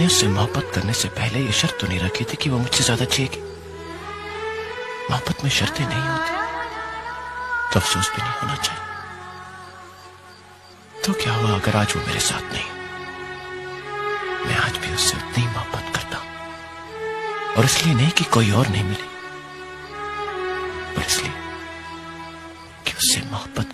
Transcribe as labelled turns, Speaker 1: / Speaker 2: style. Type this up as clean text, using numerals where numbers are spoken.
Speaker 1: मैंने उससे मोहब्बत करने से पहले ये शर्त तो नहीं रखी थी कि वो मुझसे ज्यादा जिएगी। मोहब्बत में शर्तें नहीं होती तो अफसोस भी नहीं होना चाहिए। तो क्या हुआ अगर आज वो मेरे साथ नहीं? मैं आज भी उससे उतनी ही मोहब्बत करता हूं, और इसलिए नहीं कि कोई और नहीं मिली, पर इसलिए कि उससे मोहब्बत